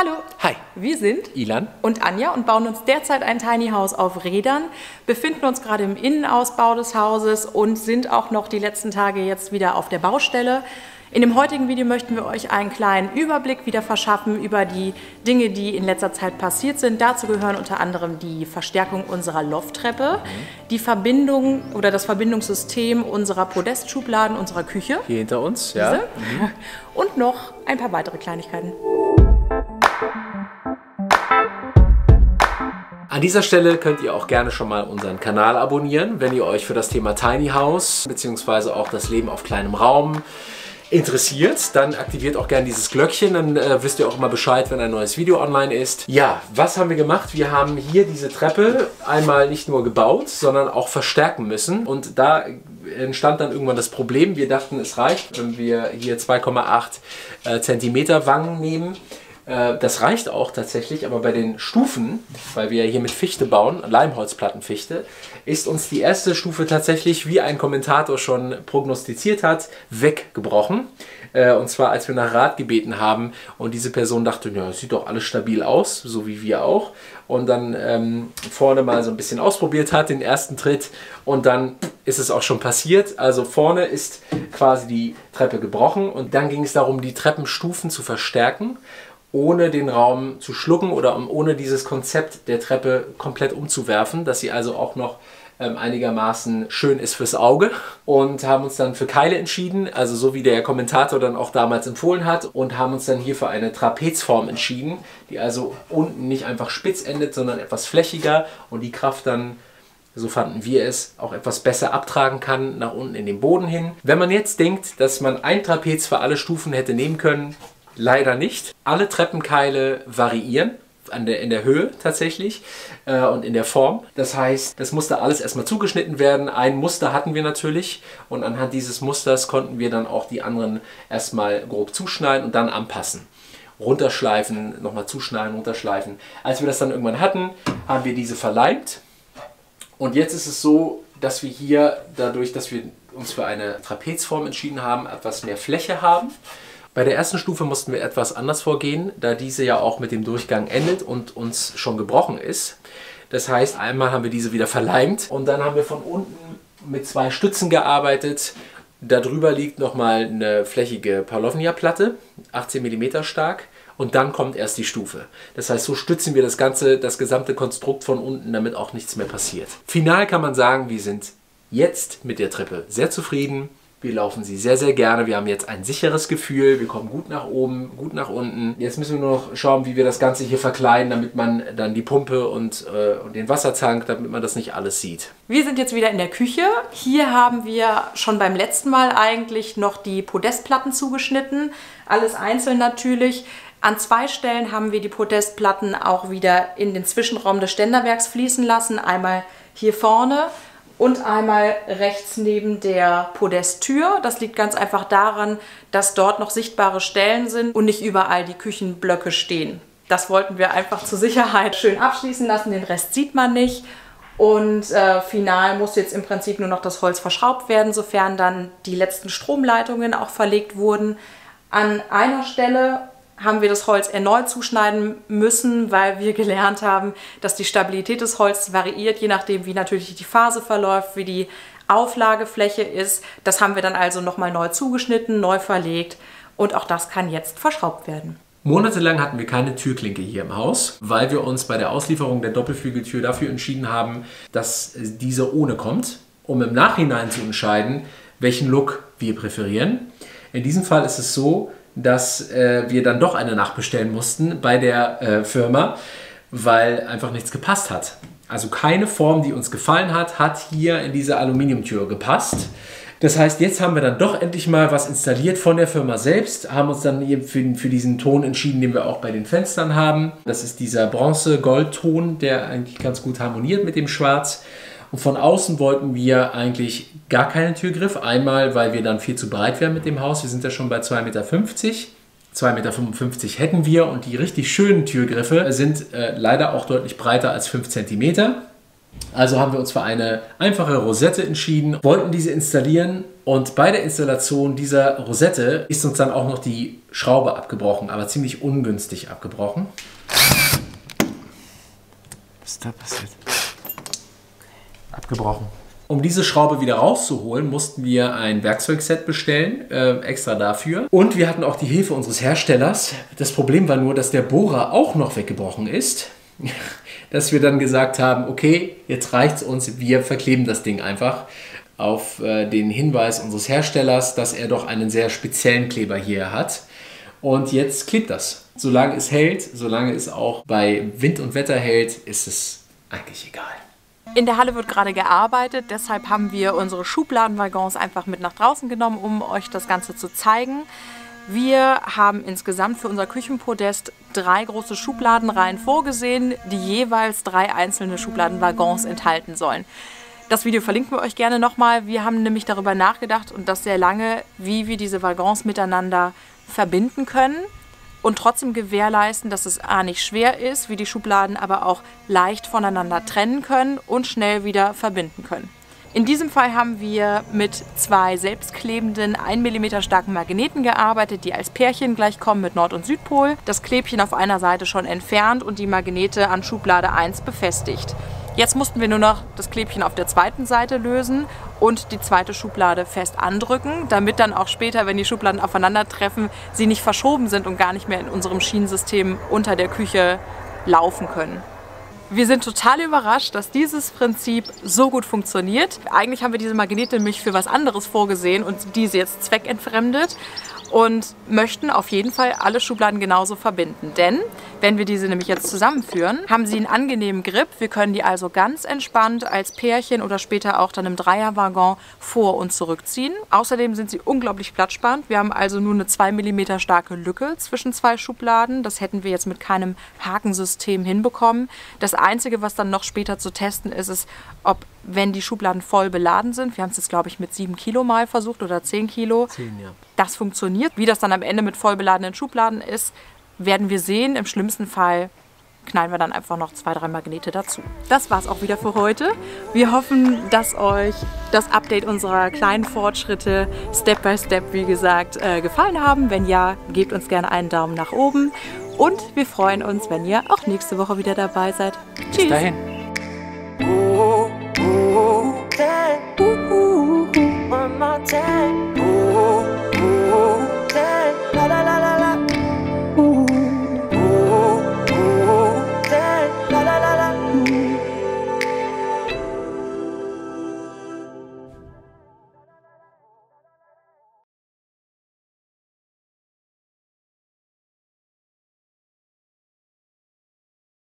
Hallo. Hi. Wir sind Ilan und Anja und bauen uns derzeit ein Tiny House auf Rädern, befinden uns gerade im Innenausbau des Hauses und sind auch noch die letzten Tage jetzt wieder auf der Baustelle. In dem heutigen Video möchten wir euch einen kleinen Überblick wieder verschaffen über die Dinge, die in letzter Zeit passiert sind. Dazu gehören unter anderem die Verstärkung unserer Lofttreppe, die Verbindung oder das Verbindungssystem unserer Podestschubladen, unserer Küche. hier hinter uns, ja. Und noch ein paar weitere Kleinigkeiten. An dieser Stelle könnt ihr auch gerne schon mal unseren Kanal abonnieren, wenn ihr euch für das Thema Tiny House bzw. auch das Leben auf kleinem Raum interessiert. Dann aktiviert auch gerne dieses Glöckchen, dann wisst ihr auch immer Bescheid, wenn ein neues Video online ist. Ja, was haben wir gemacht? Wir haben hier diese Treppe einmal nicht nur gebaut, sondern auch verstärken müssen. Und da entstand dann irgendwann das Problem. Wir dachten, es reicht, wenn wir hier 2,8 Zentimeter Wangen nehmen. Das reicht auch tatsächlich, aber bei den Stufen, weil wir hier mit Fichte bauen, Leimholzplattenfichte, ist uns die erste Stufe tatsächlich, wie ein Kommentator schon prognostiziert hat, weggebrochen. Und zwar, als wir nach Rat gebeten haben und diese Person dachte, ja, das sieht doch alles stabil aus, so wie wir auch. Und dann vorne mal so ein bisschen ausprobiert hat, den ersten Tritt, und dann ist es auch schon passiert. Also vorne ist quasi die Treppe gebrochen und dann ging es darum, die Treppenstufen zu verstärken, ohne den Raum zu schlucken oder ohne dieses Konzept der Treppe komplett umzuwerfen, dass sie also auch noch einigermaßen schön ist fürs Auge, und haben uns dann für Keile entschieden, also so wie der Kommentator dann auch damals empfohlen hat, und haben uns dann hier für eine Trapezform entschieden, die also unten nicht einfach spitz endet, sondern etwas flächiger und die Kraft dann, so fanden wir es, auch etwas besser abtragen kann nach unten in den Boden hin. Wenn man jetzt denkt, dass man ein Trapez für alle Stufen hätte nehmen können, leider nicht. Alle Treppenkeile variieren in der Höhe tatsächlich und in der Form. Das heißt, das musste alles erstmal zugeschnitten werden. Ein Muster hatten wir natürlich und anhand dieses Musters konnten wir dann auch die anderen erstmal grob zuschneiden und dann anpassen. Runterschleifen, nochmal zuschneiden, runterschleifen. Als wir das dann irgendwann hatten, haben wir diese verleimt. Und jetzt ist es so, dass wir hier, dadurch, dass wir uns für eine Trapezform entschieden haben, etwas mehr Fläche haben. Bei der ersten Stufe mussten wir etwas anders vorgehen, da diese ja auch mit dem Durchgang endet und uns schon gebrochen ist. Das heißt, einmal haben wir diese wieder verleimt und dann haben wir von unten mit 2 Stützen gearbeitet. Darüber liegt nochmal eine flächige Palovnia-Platte, 18 mm stark, und dann kommt erst die Stufe. Das heißt, so stützen wir das gesamte Konstrukt von unten, damit auch nichts mehr passiert. Final kann man sagen, wir sind jetzt mit der Treppe sehr zufrieden. Wir laufen sie sehr, sehr gerne. Wir haben jetzt ein sicheres Gefühl. Wir kommen gut nach oben, gut nach unten. Jetzt müssen wir nur noch schauen, wie wir das Ganze hier verkleiden, damit man dann die Pumpe und den Wassertank, damit man das nicht alles sieht. Wir sind jetzt wieder in der Küche. Hier haben wir schon beim letzten Mal eigentlich noch die Podestplatten zugeschnitten. Alles einzeln natürlich. An 2 Stellen haben wir die Podestplatten auch wieder in den Zwischenraum des Ständerwerks fließen lassen. Einmal hier vorne und einmal rechts neben der Podesttür. Das liegt ganz einfach daran, dass dort noch sichtbare Stellen sind und nicht überall die Küchenblöcke stehen. Das wollten wir einfach zur Sicherheit schön abschließen lassen, den Rest sieht man nicht. Und final muss jetzt im Prinzip nur noch das Holz verschraubt werden, sofern dann die letzten Stromleitungen auch verlegt wurden. An einer Stelle haben wir das Holz erneut zuschneiden müssen, weil wir gelernt haben, dass die Stabilität des Holzes variiert, je nachdem, wie natürlich die Phase verläuft, wie die Auflagefläche ist. Das haben wir dann also nochmal neu zugeschnitten, neu verlegt, und auch das kann jetzt verschraubt werden. Monatelang hatten wir keine Türklinke hier im Haus, weil wir uns bei der Auslieferung der Doppelflügeltür dafür entschieden haben, dass diese ohne kommt, um im Nachhinein zu entscheiden, welchen Look wir präferieren. In diesem Fall ist es so, dass wir dann doch eine nachbestellen mussten bei der Firma, weil einfach nichts gepasst hat. Also keine Form, die uns gefallen hat, hat hier in diese Aluminiumtür gepasst. Das heißt, jetzt haben wir dann doch endlich mal was installiert von der Firma selbst, haben uns dann eben für diesen Ton entschieden, den wir auch bei den Fenstern haben. Das ist dieser Bronze-Goldton, der eigentlich ganz gut harmoniert mit dem Schwarz. Und von außen wollten wir eigentlich gar keinen Türgriff. Einmal, weil wir dann viel zu breit wären mit dem Haus. Wir sind ja schon bei 2,50 Meter. 2,55 Meter hätten wir, und die richtig schönen Türgriffe sind leider auch deutlich breiter als 5 cm. Also haben wir uns für eine einfache Rosette entschieden, wollten diese installieren, Und bei der Installation dieser Rosette ist uns dann auch noch die Schraube abgebrochen, aber ziemlich ungünstig abgebrochen. Was ist da passiert? Abgebrochen. Um diese Schraube wieder rauszuholen, mussten wir ein Werkzeugset bestellen, extra dafür. Und wir hatten auch die Hilfe unseres Herstellers. Das Problem war nur, dass der Bohrer auch noch weggebrochen ist. Dass wir dann gesagt haben, okay, jetzt reicht's uns, wir verkleben das Ding einfach. Auf den Hinweis unseres Herstellers, dass er doch einen sehr speziellen Kleber hier hat. Und jetzt klebt das. Solange es hält, solange es auch bei Wind und Wetter hält, ist es eigentlich egal. In der Halle wird gerade gearbeitet, deshalb haben wir unsere Schubladenwaggons einfach mit nach draußen genommen, um euch das Ganze zu zeigen. Wir haben insgesamt für unser Küchenpodest 3 große Schubladenreihen vorgesehen, die jeweils 3 einzelne Schubladenwaggons enthalten sollen. Das Video verlinken wir euch gerne nochmal. Wir haben nämlich darüber nachgedacht und das sehr lange, wie wir diese Waggons miteinander verbinden können und trotzdem gewährleisten, dass es A nicht schwer ist, wie die Schubladen aber auch leicht voneinander trennen können und schnell wieder verbinden können. In diesem Fall haben wir mit 2 selbstklebenden 1 mm starken Magneten gearbeitet, die als Pärchen gleich kommen mit Nord- und Südpol. Das Klebchen auf einer Seite schon entfernt und die Magnete an Schublade 1 befestigt. Jetzt mussten wir nur noch das Klebchen auf der zweiten Seite lösen und die zweite Schublade fest andrücken, damit dann auch später, wenn die Schubladen aufeinandertreffen, sie nicht verschoben sind und gar nicht mehr in unserem Schienensystem unter der Küche laufen können. Wir sind total überrascht, dass dieses Prinzip so gut funktioniert. Eigentlich haben wir diese Magnete nämlich für was anderes vorgesehen und diese jetzt zweckentfremdet und möchten auf jeden Fall alle Schubladen genauso verbinden. Denn wenn wir diese nämlich jetzt zusammenführen, haben sie einen angenehmen Grip. Wir können die also ganz entspannt als Pärchen oder später auch dann im Dreierwaggon vor- und zurückziehen. Außerdem sind sie unglaublich platzsparend. Wir haben also nur eine 2 mm starke Lücke zwischen 2 Schubladen. Das hätten wir jetzt mit keinem Hakensystem hinbekommen. Das Einzige, was dann noch später zu testen ist, ist, ob, wenn die Schubladen voll beladen sind, wir haben es jetzt glaube ich mit 7 Kilo mal versucht oder 10 Kilo, 10, ja. Das funktioniert. Wie das dann am Ende mit voll beladenen Schubladen ist, werden wir sehen. Im schlimmsten Fall knallen wir dann einfach noch 2, 3 Magnete dazu. Das war's auch wieder für heute. Wir hoffen, dass euch das Update unserer kleinen Fortschritte Step by Step, wie gesagt, gefallen haben. Wenn ja, gebt uns gerne einen Daumen nach oben. Und wir freuen uns, wenn ihr auch nächste Woche wieder dabei seid. Tschüss. Bis dahin. One more time.